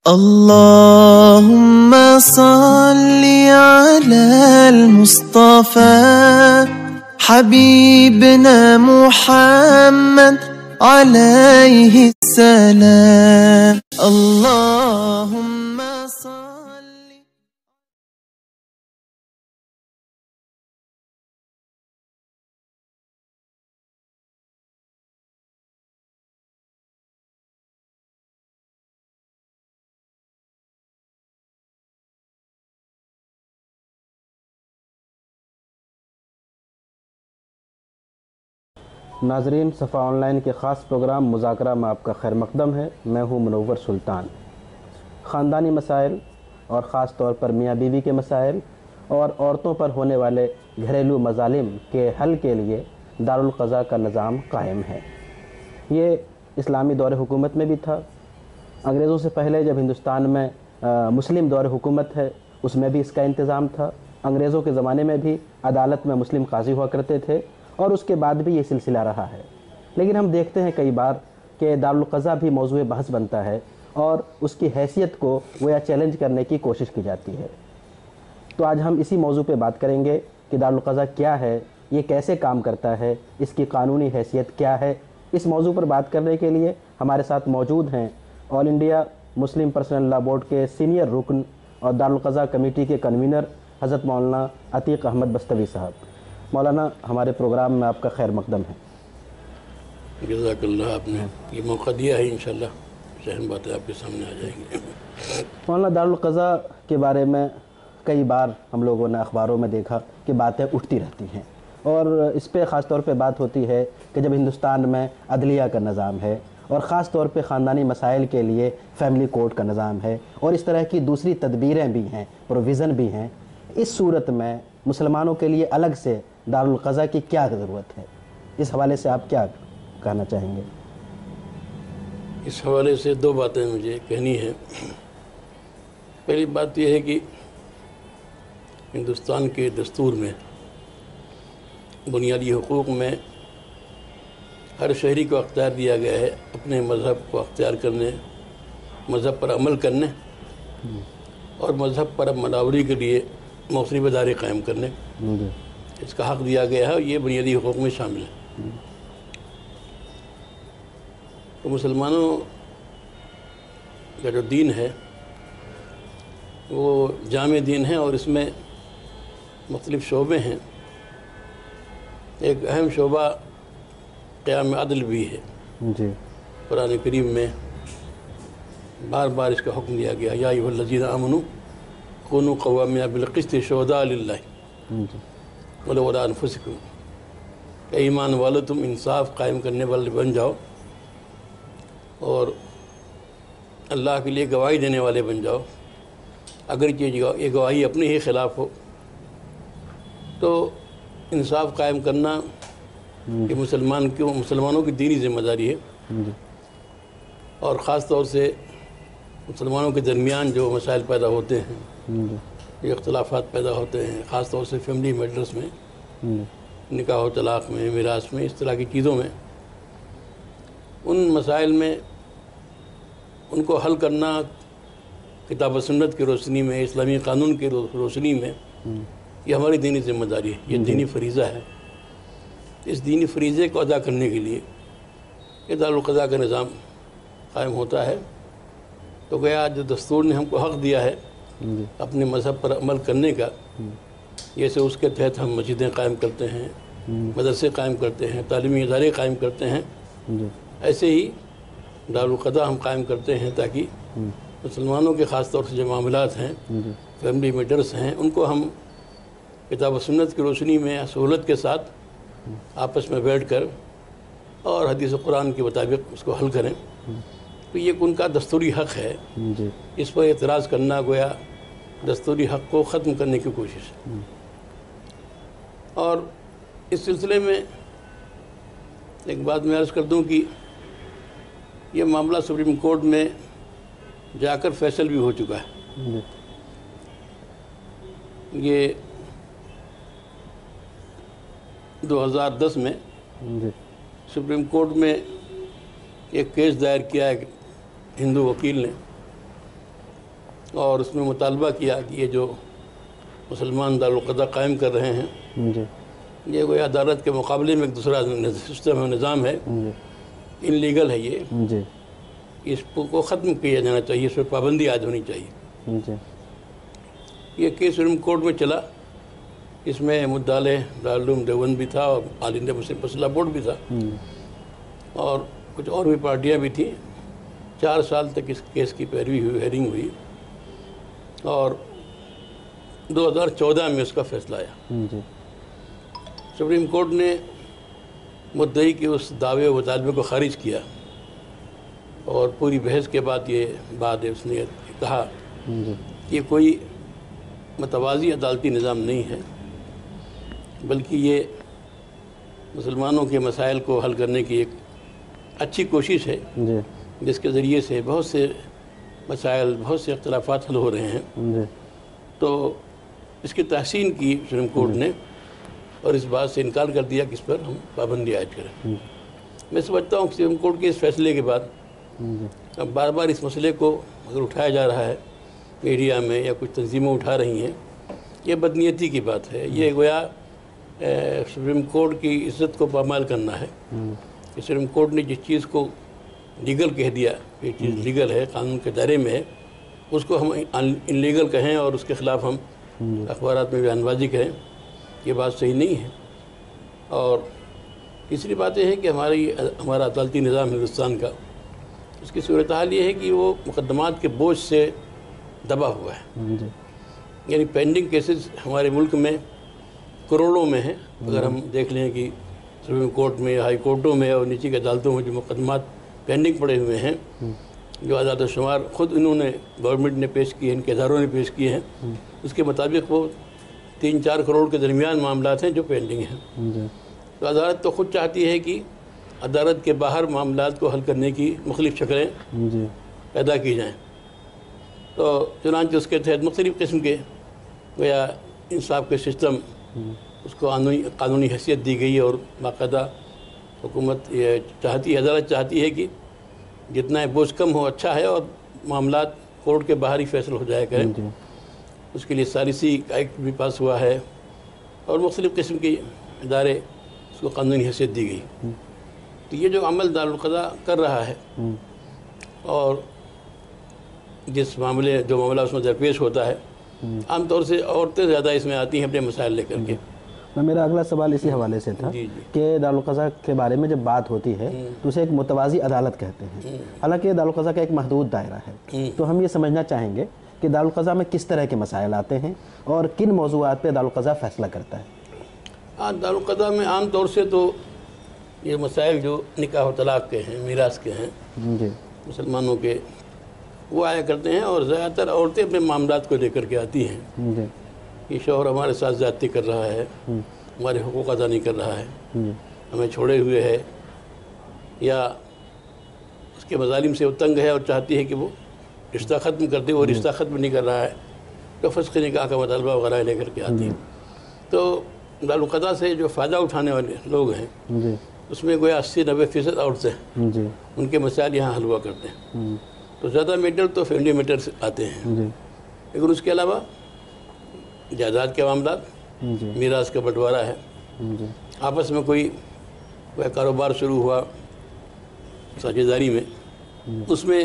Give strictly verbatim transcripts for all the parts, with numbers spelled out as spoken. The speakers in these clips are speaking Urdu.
اللهم صل على المصطفى حبيبنا محمد عليه السلام. اللهم صل. ناظرین، صفا آن لائن کے خاص پروگرام مذاکرہ میں آپ کا خیر مقدم ہے. میں ہوں منور سلطان. خاندانی مسائل اور خاص طور پر میاں بیوی کے مسائل اور عورتوں پر ہونے والے گھریلو مظالم کے حل کے لیے دارالقضاء کا نظام قائم ہے. یہ اسلامی دور حکومت میں بھی تھا. انگریزوں سے پہلے جب ہندوستان میں مسلم دور حکومت ہے اس میں بھی اس کا انتظام تھا. انگریزوں کے زمانے میں بھی عدالت میں مسلم قاضی ہوا کرتے تھے اور اس کے بعد بھی یہ سلسلہ رہا ہے. لیکن ہم دیکھتے ہیں کئی بار کہ دارالقضاء بھی موضوع بحث بنتا ہے اور اس کی حیثیت کو گویا چیلنج کرنے کی کوشش کی جاتی ہے. تو آج ہم اسی موضوع پہ بات کریں گے کہ دارالقضاء کیا ہے، یہ کیسے کام کرتا ہے، اس کی قانونی حیثیت کیا ہے. اس موضوع پر بات کرنے کے لیے ہمارے ساتھ موجود ہیں All India Muslim Personal Law Board کے سینئر رکن اور دارالقضاء کمیٹی کے کنوینر حضرت مولانا عتیق احمد بستوی صاحب. مولانا، ہمارے پروگرام میں آپ کا خیر مقدم ہے. جزاک اللہ. آپ نے یہ موقع دیا ہے، انشاءاللہ ذہن باتیں آپ کے سامنے آ جائیں گی. مولانا، دارالقضاء کے بارے میں کئی بار ہم لوگوں نے اخباروں میں دیکھا کہ باتیں اٹھتی رہتی ہیں اور اس پہ خاص طور پہ بات ہوتی ہے کہ جب ہندوستان میں عدلیہ کا نظام ہے اور خاص طور پہ خاندانی مسائل کے لیے فیملی کورٹ کا نظام ہے اور اس طرح کی دوسری تدبیریں بھی ہیں، پروویژن بھی ہیں، اس صورت میں مسلمانوں کے لیے الگ سے دارالقضاء کی کیا ضرورت ہے؟ اس حوالے سے آپ کیا کہنا چاہیں گے؟ اس حوالے سے دو باتیں مجھے کہنی ہیں. پہلی بات یہ ہے کہ ہندوستان کے دستور میں بنیادی حقوق میں ہر شہری کو اختیار دیا گیا ہے اپنے مذہب کو اختیار کرنے، مذہب پر عمل کرنے اور مذہب پر عمل آوری کے لیے مختلف ادارے قائم کرنے. اس کا حق دیا گیا ہے اور یہ بنیادی حقوق میں شامل ہے. تو مسلمانوں کا جو دین ہے وہ جامع دین ہے اور اس میں مختلف شعبے ہیں. ایک اہم شعبہ قیام عدل بھی ہے. جی. قرآن کریم میں بار بار اس کا حکم دیا گیا، یا ایھا الذین آمنوا کونوا قوامین بالقسط شہداء للہ ولو علی انفسکم. کہ ایمان والو تم انصاف قائم کرنے والے بن جاؤ اور اللہ کے لیے گواہی دینے والے بن جاؤ، اگرچہ یہ گواہی اپنے ہی خلاف ہو. تو انصاف قائم کرنا یہ مسلمان کیوں مسلمانوں کی دینی ذمہ داری ہے اور خاص طور سے مسلمانوں کے درمیان جو مسائل پیدا ہوتے ہیں، جو اختلافات پیدا ہوتے ہیں، خاص طور سے فیملی میٹرز میں، نکاح و طلاق میں، میراث میں، اس طرح کی چیزوں میں، ان مسائل میں ان کو حل کرنا کتاب و سنت کی روشنی میں، اسلامی قانون کی روشنی میں، یہ ہماری دینی ذمہ داری ہے، یہ دینی فریضہ ہے. اس دینی فریضے کو ادا کرنے کے لیے یہ دارالقضاء کا نظام قائم ہوتا ہے. تو گیا جو دستور نے ہم کو حق دیا ہے اپنے مذہب پر عمل کرنے کا، جیسے اس کے تحت ہم مسجدیں قائم کرتے ہیں، مدرسے قائم کرتے ہیں، تعلیمی ادارے قائم کرتے ہیں، ایسے ہی دارالقضاء ہم قائم کرتے ہیں تاکہ مسلمانوں کے خاص طور سے جو معاملات ہیں، فیملی میٹرز ہیں، ان کو ہم کتاب و سنت کی روشنی میں سہولت کے ساتھ آپس میں بیٹھ کر اور حدیث و قرآن کے مطابق اس کو حل کریں. تو یہ ان کا دستوری حق ہے. اس پر اعتراض کرنا گویا دستوری حق کو ختم کرنے کی کوشش ہے. اور اس سلسلے میں ایک بات میں عرض کر دوں کہ یہ معاملہ سپریم کورٹ میں جا کر فیصل بھی ہو چکا ہے. یہ دو ہزار دس میں سپریم کورٹ میں ایک کیس دائر کیا ہے ہندو وکیل نے اور اس میں مطالبہ کیا کہ یہ جو مسلمان دارالقضا قائم کر رہے ہیں جی یہ کوئی عدالت کے مقابلے میں ایک دوسرا سسٹم و نظام ہے، جی ان لیگل ہے، یہ جی اس کو ختم کیا جانا چاہیے، اس پر پابندی عائد ہونی چاہیے۔ جی یہ کیس سپریم کورٹ میں چلا، اس میں مدعا دارالعلوم دیوبند بھی تھا اور آل انڈیا مسلم فیصلہ بورڈ بھی تھا، اور کچھ اور بھی پارٹیاں بھی تھیں۔ چار سال تک اس کیس کی پیروی ہوئی، ہیرنگ ہوئی، اور دو ہزار چودہ میں اس کا فیصلہ آیا۔ جی سپریم کورٹ نے مدعی کے اس دعوے و مطالبے کو خارج کیا، اور پوری بحث کے بعد یہ بات اس نے کہا جی کہ یہ کوئی متوازی عدالتی نظام نہیں ہے، بلکہ یہ مسلمانوں کے مسائل کو حل کرنے کی ایک اچھی کوشش ہے، جی جس کے ذریعے سے بہت سے مسائل، بہت سے اختلافات حل ہو رہے ہیں۔ جی تو اس کی تحسین کی سپریم کورٹ نے، اور اس بات سے انکار کر دیا کہ اس پر ہم پابندی عائد کریں۔ میں سمجھتا ہوں کہ سپریم کورٹ کے اس فیصلے کے بعد اب بار بار اس مسئلے کو اگر اٹھایا جا رہا ہے میڈیا میں، یا کچھ تنظیمیں اٹھا رہی ہیں، یہ بدنیتی کی بات ہے۔ یہ گویا سپریم کورٹ کی عزت کو پامال کرنا ہے کہ سپریم کورٹ نے جس چیز کو لیگل کہہ دیا، یہ چیز لیگل ہے، قانون کے دائرے میں ہے، اس کو ہم ان لیگل کہیں اور اس کے خلاف ہم اخبارات میں بیان بازی کریں، یہ بات صحیح نہیں ہے۔ اور تیسری بات یہ ہے کہ ہماری ہمارا عدالتی نظام ہندوستان کا، اس کی صورتحال یہ ہے کہ وہ مقدمات کے بوجھ سے دبا ہوا ہے، جی یعنی پینڈنگ کیسز ہمارے ملک میں کروڑوں میں ہیں۔ اگر ہم دیکھ لیں کہ سپریم کورٹ میں، ہائی کورٹوں میں اور نیچے کی عدالتوں میں جو مقدمات پینڈنگ پڑے ہوئے ہیں، جو اعداد و شمار خود انہوں نے، گورنمنٹ نے پیش کیے ہیں، ان کے اداروں نے پیش کیے ہیں، اس کے مطابق وہ تین چار کروڑ کے درمیان معاملات ہیں جو پینڈنگ ہیں۔ جی تو عدالت تو خود چاہتی ہے کہ عدالت کے باہر معاملات کو حل کرنے کی مختلف شکلیں جی پیدا کی جائیں، تو چنانچہ اس کے تحت مختلف قسم کے گویا انصاف کے سسٹم، اس کو قانونی قانونی حیثیت دی گئی، اور باقاعدہ حکومت یہ چاہتی ہے، عدالت چاہتی ہے کہ جتنا بوجھ کم ہو اچھا ہے، اور معاملات کورٹ کے باہر ہی فیصل ہو جایا کریں۔ جی اس کے لیے ثالثی ایکٹ بھی پاس ہوا ہے، اور مختلف قسم کے ادارے اس کو قانونی حیثیت دی گئی۔ تو یہ جو عمل دارالقضا کر رہا ہے، اور جس معاملے جو معاملہ اس میں درپیش ہوتا ہے، عام طور سے عورتیں زیادہ اس میں آتی ہیں اپنے مسائل لے کر کے۔ میں میرا اگلا سوال اسی حوالے سے تھا جی جی کہ دارالقضا کے بارے میں جب بات ہوتی ہے تو اسے ایک متوازی عدالت کہتے ہیں، حالانکہ دارالقضا کا ایک محدود دائرہ ہے، تو ہم یہ سمجھنا چاہیں گے کہ دارالقضا میں کس طرح کے مسائل آتے ہیں اور کن موضوعات پہ دارالقضا فیصلہ کرتا ہے؟ ہاں، دارالقضا میں عام طور سے تو یہ مسائل جو نکاح و طلاق کے ہیں، میراث کے ہیں، جی مسلمانوں کے، وہ آیا کرتے ہیں، اور زیادہ تر عورتیں اپنے معاملات کو لے کر کے آتی ہیں جی کہ شوہر ہمارے ساتھ زیادتی کر رہا ہے، ہمارے حقوق ادا نہیں کر رہا ہے، جی ہمیں چھوڑے ہوئے ہے، یا اس کے مظالم سے وہ تنگ ہے اور چاہتی ہے کہ وہ رشتہ ختم کر دے، وہ رشتہ ختم نہیں کر رہا ہے، تو فسخ نکاح کا مطالبہ وغیرہ لے کر کے آتی ہیں۔ تو دارالقضا سے جو فائدہ اٹھانے والے لوگ ہیں، جی اس میں گویا اسی نوے فیصد عورتیں، جی ان کے مسائل یہاں حل ہوا کرتے ہیں۔ تو زیادہ میٹر تو فیملی میٹر سے آتے ہیں، جی لیکن اس کے علاوہ جائیداد کے معاملات، جی میراث کا بٹوارا ہے، جی آپس میں کوئی کوئی کاروبار شروع ہوا ساجھے داری میں، اس میں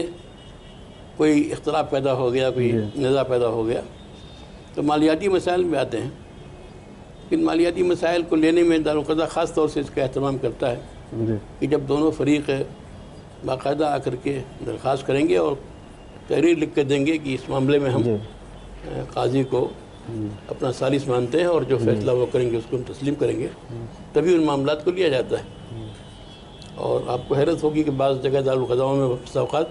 کوئی اختلاف پیدا ہو گیا، کوئی نزاع پیدا ہو گیا، تو مالیاتی مسائل میں آتے ہیں۔ ان مالیاتی مسائل کو لینے میں دارالقضا خاص طور سے اس کا اہتمام کرتا ہے جی کہ جب دونوں فریق باقاعدہ آ کر کے درخواست کریں گے اور تحریر لکھ کے دیں گے کہ اس معاملے میں ہم جی قاضی کو اپنا ثالث مانتے ہیں، اور جو فیصلہ وہ کریں گے اس کو ہم تسلیم کریں گے، تبھی ان معاملات کو لیا جاتا ہے۔ اور آپ کو حیرت ہوگی کہ بعض جگہ دارالقضاؤں میں بعض اوقات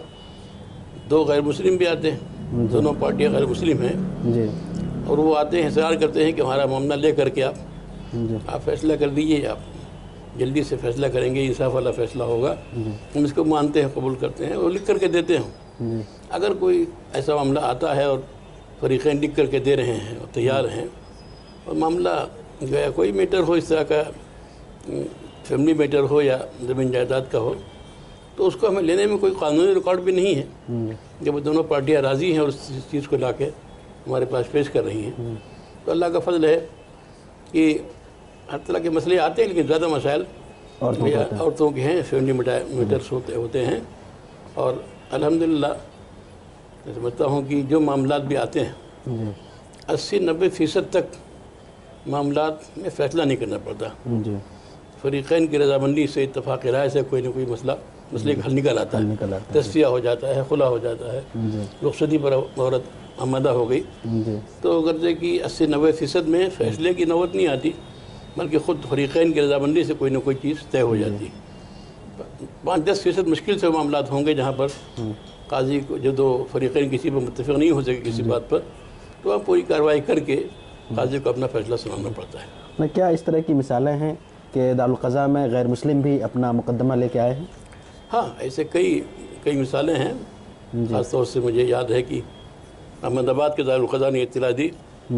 دو غیر مسلم بھی آتے ہیں، دونوں پارٹیاں غیر مسلم ہیں، جی اور وہ آتے ہیں، اصرار کرتے ہیں کہ ہمارا معاملہ لے کر کے آپ جی آپ فیصلہ کر دیجیے، آپ جلدی سے فیصلہ کریں گے، انصاف والا فیصلہ ہوگا، ہم اس کو مانتے ہیں، قبول کرتے ہیں، وہ لکھ کر کے دیتے ہیں۔ جی اگر کوئی ایسا معاملہ آتا ہے اور فریقین لکھ کر کے دے رہے ہیں اور تیار ہیں، اور معاملہ جو ہے کوئی میٹر ہو اس طرح کا، فیملی میٹر ہو یا زمین جائیداد کا ہو، تو اس کو ہمیں لینے میں کوئی قانونی ریکارڈ بھی نہیں ہے. جب دونوں پارٹیاں راضی ہیں اور اس چیز کو لا کے ہمارے پاس پیش کر رہی ہیں تو اللہ کا فضل ہے کہ ہر طرح کے مسئلے آتے ہیں، لیکن زیادہ مسائل عورتوں کے ہیں، سیونٹی میٹرس ہوتے ہوتے ہیں. اور الحمدللہ میں سمجھتا ہوں کہ جو معاملات بھی آتے ہیں اسی نبے فیصد تک معاملات میں فیصلہ نہیں کرنا پڑتا. فریقین کی رضامندی سے، اتفاق رائے سے کوئی نہ کوئی مسئلہ مسئلے کا حل نکل آتا ہے. تصفیہ ہو جاتا ہے، خلا ہو جاتا ہے، رخصتی پر عورت آمادہ ہو گئی تو غرضے کی اسی نوے فیصد میں فیصلے کی نوبت نہیں آتی، بلکہ خود فریقین کی رضامندی سے کوئی نہ کوئی چیز طے ہو جاتی. پانچ دس فیصد مشکل سے معاملات ہوں گے جہاں پر قاضی کو جو دو فریقین کسی پر متفق نہیں ہو سکے کسی بات پر، تو وہاں پوری کارروائی کر کے قاضی کو اپنا فیصلہ سنانا پڑتا ہے. کیا اس طرح کی مثالیں ہیں کہ دارالقضاء میں غیر مسلم بھی اپنا مقدمہ لے کے آئے ہیں؟ ہاں، ایسے کئی کئی مثالیں ہیں. خاص طور سے مجھے یاد ہے کہ احمد آباد کے دارالقضاء نے اطلاع دی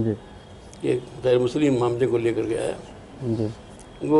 کہ غیر مسلم معاملے کو لے کر کے آیا. وہ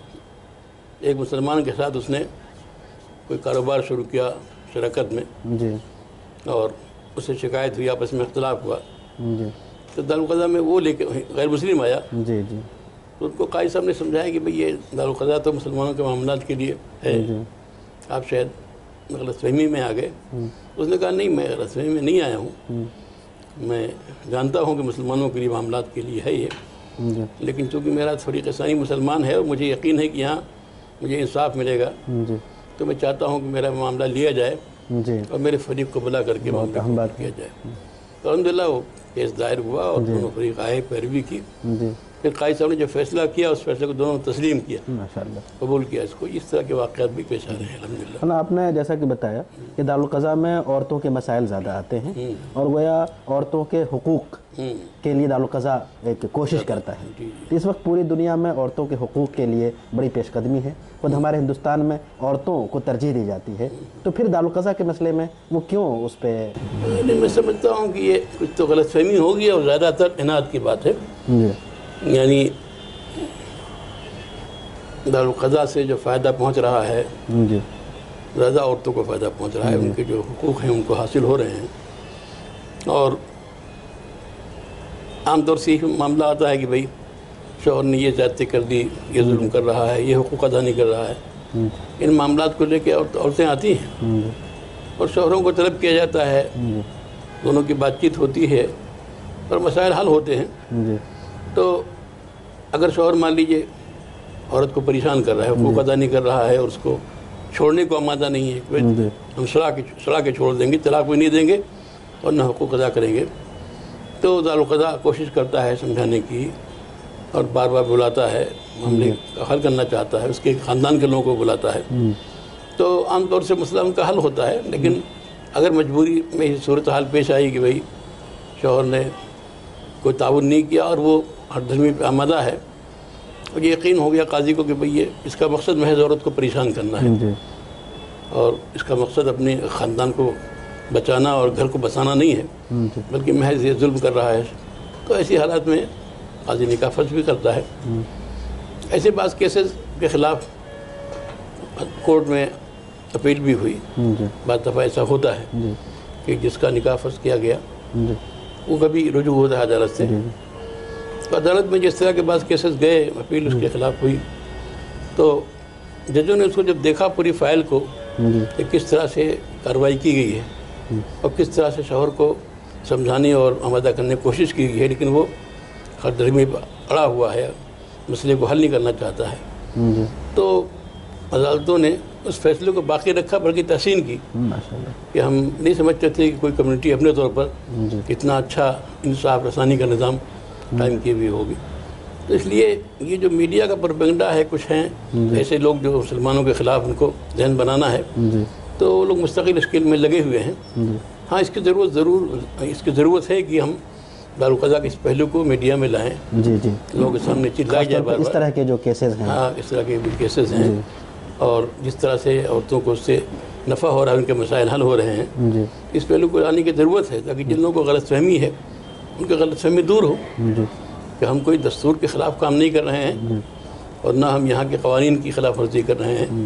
ایک مسلمان کے ساتھ اس نے کوئی کاروبار شروع کیا شراکت میں، اور اس سے شکایت ہوئی، آپس میں اختلاف ہوا تو دارالقضاء میں وہ لے کے غیر مسلم آیا. تو ان کو قاضی صاحب نے سمجھایا کہ بھئی یہ دارالقضاء تو مسلمانوں کے معاملات کے لیے ہے، آپ شاید غلط فہمی میں آ گئے. اس نے کہا نہیں، میں غلط فہمی میں نہیں آیا ہوں، میں جانتا ہوں کہ مسلمانوں کے لیے معاملات کے لیے ہے یہ، لیکن چونکہ میرا فریق ثانی مسلمان ہے اور مجھے یقین ہے کہ یہاں مجھے انصاف ملے گا، تو میں چاہتا ہوں کہ میرا معاملہ لیا جائے اور میرے فریق کو بلا کر کے معاملہ کو کیا جائے. تو الحمدللہ وہ کیس دائر ہوا اور دونوں فریق آئے، پیروی کی. پھر قاضی صاحب نے جو فیصلہ کیا اس فیصلے کو دونوں تسلیم کیا، قبول کیا اس کو. اس طرح کے واقعات بھی پیش آ رہے ہیں الحمدللہ. آپ نے جیسا کہ بتایا کہ دارالقضاء میں عورتوں کے مسائل زیادہ آتے ہیں اور گویا عورتوں کے حقوق کے لیے دارالقضاء ایک کوشش کرتا ہے. اس وقت پوری دنیا میں عورتوں کے حقوق کے لیے بڑی پیش قدمی ہے. خود ہمارے ہندوستان میں عورتوں کو ترجیح دی جاتی ہے، تو پھر دارالقضاء کے مسئلے میں وہ کیوں اس پہ؟ میں سمجھتا ہوں کہ یہ کچھ تو غلط فہمی ہوگی اور زیادہ تر اناد کی بات ہے. یعنی دارالقضاء سے جو فائدہ پہنچ رہا ہے زیادہ عورتوں کو فائدہ پہنچ رہا ہے، ان کے جو حقوق ہیں ان کو حاصل ہو رہے ہیں. اور عام طور سے یہ معاملہ آتا ہے کہ بھئی شوہر نے یہ زیادتی کر دی، یہ ظلم کر رہا ہے، یہ حقوق ادا نہیں کر رہا ہے. ان معاملات کو لے کے عورتیں آتی ہیں اور شوہروں کو طلب کیا جاتا ہے، دونوں کی بات چیت ہوتی ہے اور مسائل حل ہوتے ہیں. تو اگر شوہر مان لیجئے عورت کو پریشان کر رہا ہے، حقوق ادا نہیں کر رہا ہے اور اس کو چھوڑنے کو آمادہ نہیں ہے، ہم سڑا کے سڑا کے چھوڑ دیں گے، طلاق بھی نہیں دیں گے اور نہ حقوق ادا کریں گے، تو دارالقضاء کوشش کرتا ہے سمجھانے کی اور بار بار بلاتا ہے، معاملے کا حل کرنا چاہتا ہے، اس کے خاندان کے لوگوں کو بلاتا ہے. تو عام طور سے مسئلہ ان کا حل ہوتا ہے. لیکن اگر مجبوری میں یہ صورتحال پیش آئی کہ بھئی شوہر نے کوئی تعاون نہیں کیا اور وہ ہر دھرمی پہ آمادہ ہے اور یہ یقین ہو گیا قاضی کو کہ بھئی یہ اس کا مقصد محض عورت کو پریشان کرنا ہے اور اس کا مقصد اپنے خاندان کو بچانا اور گھر کو بسانا نہیں ہے، بلکہ محض یہ ظلم کر رہا ہے، تو ایسی حالات میں قاضی نکاح فسخ بھی کرتا ہے. ایسے بعض کیسز کے خلاف کورٹ میں اپیل بھی ہوئی. بعض دفعہ ایسا ہوتا ہے کہ جس کا نکاح فسخ کیا گیا وہ کبھی رجوع ہوتا ہے عدالت سے. تو عدالت میں جس طرح کے بعض کیسز گئے، اپیل اس کے خلاف ہوئی، تو ججوں نے اس کو جب دیکھا پوری فائل کو کہ کس طرح سے کارروائی کی گئی ہے اور کس طرح سے شوہر کو سمجھانے اور آمادہ کرنے کی کوشش کی گئی ہے، لیکن وہ ہر دھرمی پر اڑا ہوا ہے، مسئلے کو حل نہیں کرنا چاہتا ہے، تو عدالتوں نے اس فیصلے کو باقی رکھا بلکہ تحسین کی کہ ہم نہیں سمجھتے تھے کہ کوئی کمیونٹی اپنے طور پر اتنا اچھا انصاف رسانی کا نظام قائم کی ہوئی ہوگی. تو اس لیے یہ جو میڈیا کا پروپیگنڈا ہے، کچھ ہیں ایسے لوگ جو مسلمانوں کے خلاف ان کو ذہن بنانا ہے، تو وہ لوگ مستقل اسکیل میں لگے ہوئے ہیں. ہاں، اس کی ضرورت ضرور اس کی ضرورت ہے کہ ہم دارالقضاء کے اس پہلو کو میڈیا میں لائیں، جی جی لوگوں کے سامنے چیز لائی جائے. اس طرح کے جو کیسز ہیں، ہاں، اس طرح کے بھی کیسز ہیں اور جس طرح سے عورتوں کو اس سے نفع ہو رہا ہے، ان کے مسائل حل ہو رہے ہیں، اس پہلو کو لانے کی ضرورت ہے تاکہ جن لوگوں کو غلط فہمی ہے ان کی غلط فہمی دور ہو کہ ہم کوئی دستور کے خلاف کام نہیں کر رہے ہیں اور نہ ہم یہاں کے قوانین کی خلاف ورزی کر رہے ہیں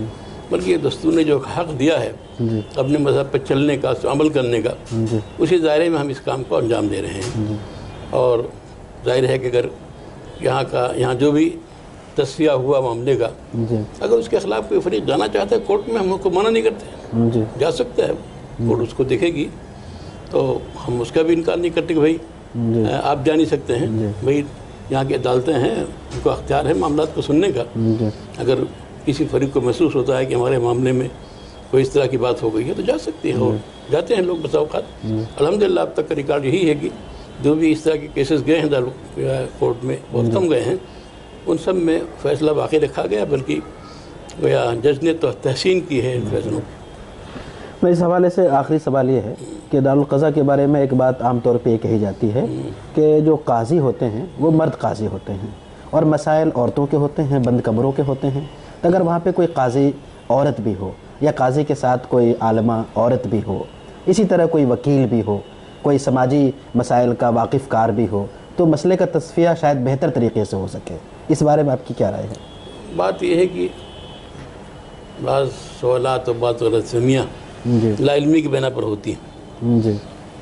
بلکہ یہ دستور نے جو حق دیا ہے جی اپنے مذہب پر چلنے کا، اس پر عمل کرنے کا، جی اسی دائرے میں ہم اس کام کو انجام دے رہے ہیں. اور ظاہر ہے کہ اگر یہاں کا یہاں جو بھی تصفیہ ہوا معاملے کا، جی اگر اس کے خلاف کوئی فریق جانا چاہتا ہے کورٹ میں، ہم اس کو منع نہیں کرتے، جی جا سکتا ہے. کورٹ اس کو دیکھے گی تو ہم اس کا بھی انکار نہیں کرتے کہ بھائی جی آپ جا نہیں سکتے ہیں. جی. بھائی یہاں کی عدالتیں ہیں، ان کو اختیار ہے معاملات کو سننے کا. جی اگر کسی فریق کو محسوس ہوتا ہے کہ ہمارے معاملے میں کوئی اس طرح کی بات ہو گئی ہے تو جا سکتے ہیں، اور جاتے ہیں لوگ بسا اوقات. الحمدللہ اب تک کا ریکارڈ یہی ہے کہ جو بھی اس طرح کے کیسز گئے ہیں دارو کورٹ میں، بہت کم گئے ہیں، ان سب میں فیصلہ باقی رکھا گیا، بلکہ گویا جج نے تو تحسین کی ہے ان فیصلوں کی. میں اس حوالے سے آخری سوال یہ ہے کہ دارالقضا کے بارے میں ایک بات عام طور پہ یہ کہی جاتی ہے کہ جو قاضی ہوتے ہیں وہ مرد قاضی ہوتے ہیں اور مسائل عورتوں کے ہوتے ہیں، بند کمروں کے ہوتے ہیں. تو اگر وہاں پہ کوئی قاضی عورت بھی ہو یا قاضی کے ساتھ کوئی عالمہ عورت بھی ہو، اسی طرح کوئی وکیل بھی ہو، کوئی سماجی مسائل کا واقف کار بھی ہو، تو مسئلے کا تصفیہ شاید بہتر طریقے سے ہو سکے. اس بارے میں آپ کی کیا رائے ہے؟ بات یہ ہے کہ بعض سوالات اور بعض غلط فہمیاں جی لا علمی کی بنا پر ہوتی ہیں. جی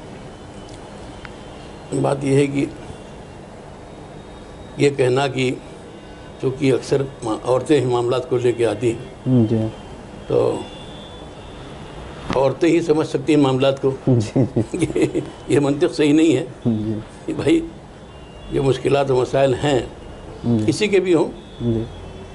بات یہ ہے کہ یہ کہنا کہ چونکہ اکثر عورتیں ہی معاملات کو لے کے آتی ہیں جی تو عورتیں ہی سمجھ سکتی ہیں معاملات کو، جی یہ منطق صحیح نہیں ہے. جی کہ بھائی جو مشکلات و مسائل ہیں کسی کے بھی ہوں، جی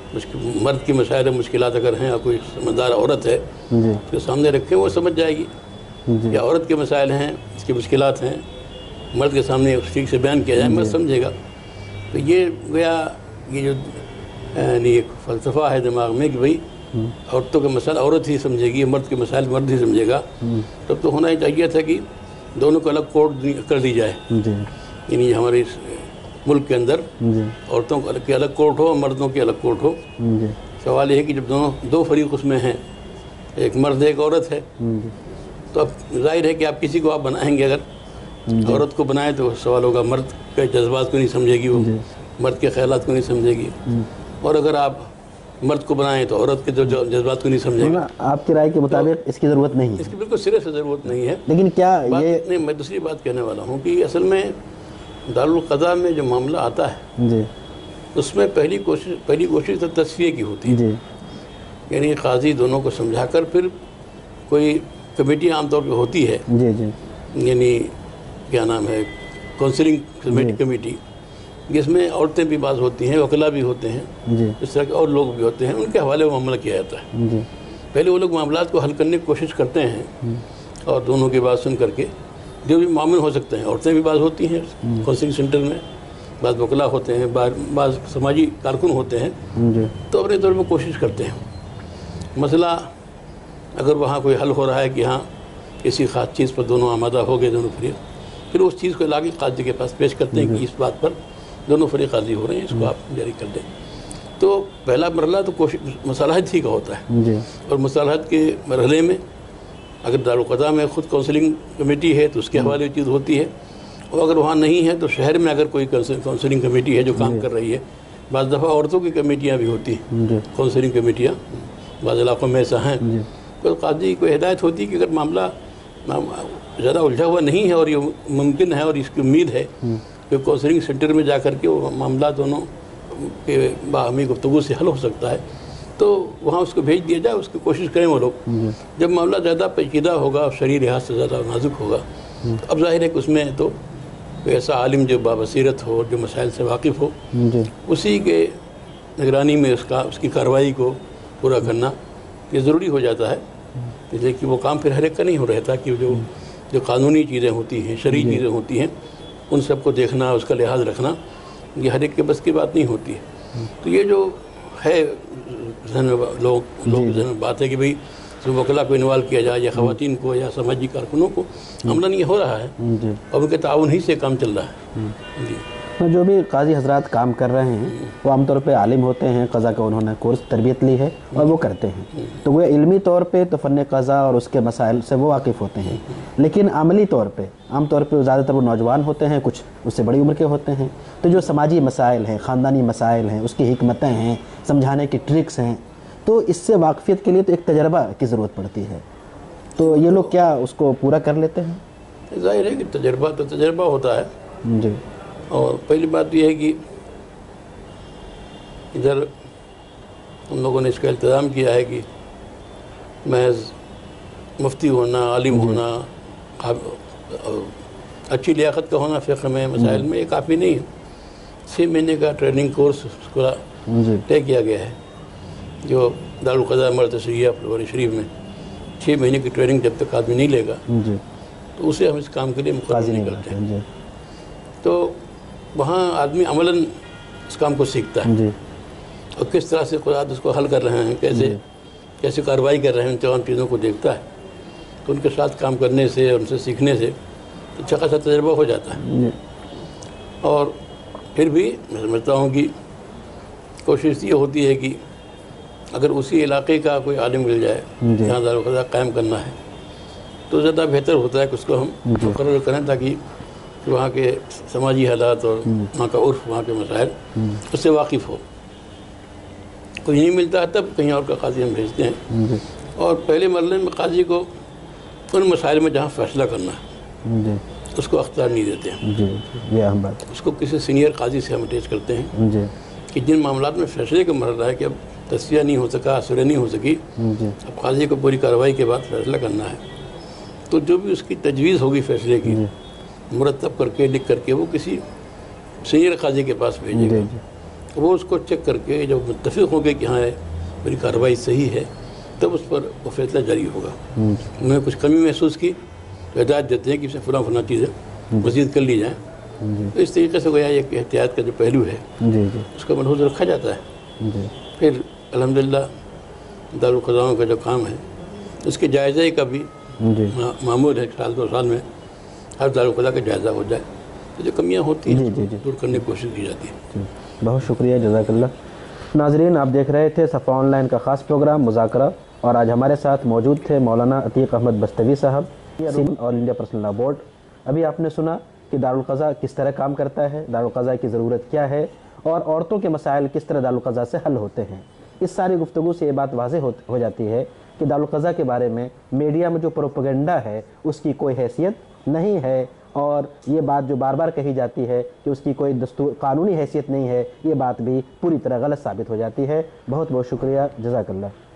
مرد کی مسائل و مشکلات اگر ہیں اور کوئی سمجھدار عورت ہے جی جو سامنے رکھے وہ سمجھ جائے گی. جی یا عورت کے مسائل ہیں، اس کی مشکلات ہیں، مرد کے سامنے ٹھیک سے بیان کیا جائے، مرد سمجھے گا. تو یہ گویا یہ جو یعنی ایک فلسفہ ہے دماغ میں کہ بھائی عورتوں کے مسائل عورت ہی سمجھے گی، مرد کے مسائل مرد ہی سمجھے گا. تب تو ہونا ہی چاہیے تھا کہ دونوں کو الگ کوڈ کر دی جائے. جی یعنی ہمارے اس ملک کے اندر جی عورتوں کے الگ الگ کورٹ ہو اور مردوں کے الگ کورٹ ہو. جی سوال یہ ہے کہ جب دونوں دو فریق اس میں ہیں، ایک مرد ایک عورت ہے، تو اب ظاہر ہے کہ آپ کسی کو آپ بنائیں گے، اگر عورت کو بنائیں تو سوال ہوگا مرد کے جذبات کو نہیں سمجھے گی، وہ مرد کے خیالات کو نہیں سمجھے گی. اور اگر آپ مرد کو بنائیں تو عورت کے جو جذبات کو نہیں سمجھے گی. آپ کی رائے کے مطابق اس کی ضرورت نہیں اس ہے، کی بالکل سرے سے ضرورت نہیں ہے. لیکن کیا بات یہ نہیں، میں دوسری بات کہنے والا ہوں کہ اصل میں دارالقضا میں جو معاملہ آتا ہے جی اس میں پہلی کوشش پہلی کوشش تو تصفیے کی ہوتی ہے. جی یعنی قاضی دونوں کو سمجھا کر پھر کوئی کمیٹی عام طور پہ ہوتی ہے، جی جی یعنی کیا نام ہے کونسلنگ کمیٹی، جس میں عورتیں بھی بعض ہوتی ہیں، وکلا بھی ہوتے ہیں، جی اس طرح کے اور لوگ بھی ہوتے ہیں، ان کے حوالے معاملہ کیا جاتا ہے. جی پہلے وہ لوگ معاملات کو حل کرنے کی کوشش کرتے ہیں اور دونوں کی بات سن کر کے جو بھی معامل ہو سکتے ہیں. عورتیں بھی بعض ہوتی ہیں کونسلنگ سینٹر میں، بعض وکلا ہوتے ہیں، بعض سماجی کارکن ہوتے ہیں، جی تو اپنے طور پر کوشش کرتے ہیں. مسئلہ اگر وہاں کوئی حل ہو رہا ہے کہ ہاں کسی خاص چیز پر دونوں آمادہ ہو گئے دونوں فریق، پھر اس چیز کو لا کے قاضی کے پاس پیش کرتے ہیں کہ اس بات پر دونوں فریق قاضی ہو رہے ہیں، اس کو آپ جاری کر دیں. تو پہلا مرحلہ تو کوشش مصالحت ہی کا ہوتا ہے، جی اور مصالحت کے مرحلے میں اگر دارالقضا میں خود کونسلنگ کمیٹی ہے تو اس کے حوالے چیز ہوتی ہے، اور اگر وہاں نہیں ہے تو شہر میں اگر کوئی کونسلنگ کمیٹی ہے جو کام کر رہی ہے. بعض دفعہ عورتوں کی کمیٹیاں بھی ہوتی ہیں، جی کونسلنگ کمیٹیاں بعض علاقوں میں ایسا ہیں. جی تو قاضی کو ہدایت ہوتی ہے کہ اگر معاملہ زیادہ الجھا ہوا نہیں ہے اور یہ ممکن ہے اور اس کی امید ہے کہ کونسلنگ سینٹر میں جا کر کے وہ معاملہ دونوں کے باہمی گفتگو سے حل ہو سکتا ہے، تو وہاں اس کو بھیج دیا جائے، اس کی کوشش کریں وہ لوگ. جب معاملہ زیادہ پیچیدہ ہوگا اور شرعی لحاظ سے زیادہ نازک ہوگا تو اب ظاہر ہے کہ اس میں تو کوئی ایسا عالم جو بابصیرت ہو، جو مسائل سے واقف ہو، جی اسی کے نگرانی میں اس کا اس کی کارروائی کو پورا کرنا یہ ضروری ہو جاتا ہے. لیکن وہ کام پھر ہر ایک کا نہیں ہو رہتا کہ جو جو قانونی چیزیں ہوتی ہیں، شرعی چیزیں ہوتی ہیں، ان سب کو دیکھنا، اس کا لحاظ رکھنا، یہ ہر ایک کے بس کی بات نہیں ہوتی ہے. تو یہ جو ہے ذہن میں لوگ لوگ ذہن میں بات ہے کہ بھئی وکلا کو انوالو کیا جائے یا خواتین کو یا سماجی کارکنوں کو، عملاً یہ ہو رہا ہے جی اور ان کے تعاون ہی سے کام چل رہا ہے. جی جو بھی قاضی حضرات کام کر رہے ہیں وہ عام طور پہ عالم ہوتے ہیں، قضا کا انہوں نے کورس تربیت لی ہے اور وہ کرتے ہیں، تو وہ علمی طور پہ تو فن قضا اور اس کے مسائل سے وہ واقف ہوتے ہیں. لیکن عملی طور پہ عام طور پہ زیادہ تر وہ نوجوان ہوتے ہیں، کچھ اس سے بڑی عمر کے ہوتے ہیں. تو جو سماجی مسائل ہیں، خاندانی مسائل ہیں، اس کی حکمتیں ہیں، سمجھانے کی ٹرکس ہیں، تو اس سے واقفیت کے لیے تو ایک تجربہ کی ضرورت پڑتی ہے، تو یہ لوگ کیا اس کو پورا کر لیتے ہیں؟ ظاہر ہے کہ تجربہ تو تجربہ ہوتا ہے جی، اور پہلی بات یہ ہے کہ ادھر ہم لوگوں نے اس کا التزام کیا ہے کہ محض مفتی ہونا، عالم ہونا، اچھی لیاقت کا ہونا فقہ میں مسائل میں یہ کافی نہیں ہے. چھ مہینے کا ٹریننگ کورس اس کو طے کیا گیا ہے جو دارالقضاء مرتضیہ پلوری شریف میں. چھ مہینے کی ٹریننگ جب تک آدمی نہیں لے گا تو اسے ہم اس کام کے لیے مقرر نہیں کرتے ہیں. تو وہاں آدمی عملاً اس کام کو سیکھتا ہے اور کس طرح سے قضات اس کو حل کر رہے ہیں، کیسے کیسے کارروائی کر رہے ہیں، ان تمام چیزوں کو دیکھتا ہے. تو ان کے ساتھ کام کرنے سے، ان سے سیکھنے سے اچھا خاصا تجربہ ہو جاتا ہے. اور پھر بھی میں سمجھتا ہوں کہ کوشش یہ ہوتی ہے کہ اگر اسی علاقے کا کوئی عالم مل جائے جہاں دارالقضاء قائم کرنا ہے تو زیادہ بہتر ہوتا ہے کہ اس کو ہم مقرر کریں تاکہ وہاں کے سماجی حالات اور وہاں کا عرف، وہاں کے مسائل اس سے واقف ہو. کوئی نہیں ملتا ہے تب کہیں اور کا قاضی ہم بھیجتے ہیں، اور پہلے مرحلے میں قاضی کو ان مسائل میں جہاں فیصلہ کرنا ہے اس کو اختیار نہیں دیتے ہیں. جی، یہ اہم بات ہے. اس کو کسی سینئر قاضی سے ہم اٹیچ کرتے ہیں کہ جن معاملات میں فیصلے کا مرحلہ ہے کہ اب تصفیہ نہیں ہو سکا، سرے نہیں ہو سکی، اب قاضی کو پوری کارروائی کے بعد فیصلہ کرنا ہے، تو جو بھی اس کی تجویز ہوگی فیصلے کی مرتب کر کے لکھ کر کے وہ کسی سینئر قاضی کے پاس بھیجے گا. وہ اس کو چیک کر کے جب متفق ہو گئے کہ ہاں میری کارروائی صحیح ہے تب اس پر وہ فیصلہ جاری ہوگا. انہوں نے کچھ کمی محسوس کی تو ہدایت دیتے ہیں کہ اسے فلاں فلاں چیزیں مزید کر لی جائیں. تو اس طریقے سے گویا ایک احتیاط کا جو پہلو ہے اس کا ملحوظ رکھا جاتا ہے. پھر الحمدللہ دارالقضاؤں کا جو کام ہے اس کے جائزے کا بھی معمول ہے کہ سال دو سال میں ہر دارالقضاء کا جائزہ ہو جائے، تو جو کمیاں ہوتی ہیں دور کرنے کی کوشش کی جاتی ہے. بہت شکریہ، جزاک اللہ. ناظرین، آپ دیکھ رہے تھے صفا آن لائن کا خاص پروگرام مذاکرہ، اور آج ہمارے ساتھ موجود تھے مولانا عتیق احمد بستوی صاحب، All India Personal Law Board. ابھی آپ نے سنا کہ دارالقضاء کس طرح کام کرتا ہے، دارالقضاء کی ضرورت کیا ہے، اور عورتوں کے مسائل کس طرح دارالقضاء سے حل ہوتے ہیں. اس ساری گفتگو سے یہ بات واضح ہو جاتی ہے کہ دارالقضاء کے بارے میں میڈیا میں جو پروپیگنڈا ہے اس کی کوئی حیثیت نہیں ہے، اور یہ بات جو بار بار کہی جاتی ہے کہ اس کی کوئی دستور قانونی حیثیت نہیں ہے، یہ بات بھی پوری طرح غلط ثابت ہو جاتی ہے. بہت بہت شکریہ، جزاک اللہ.